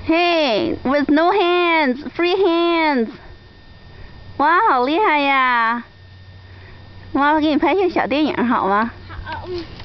Hey, with no hands, free hands. 哇，好厉害呀！妈妈给你拍些小电影好吗？ 好。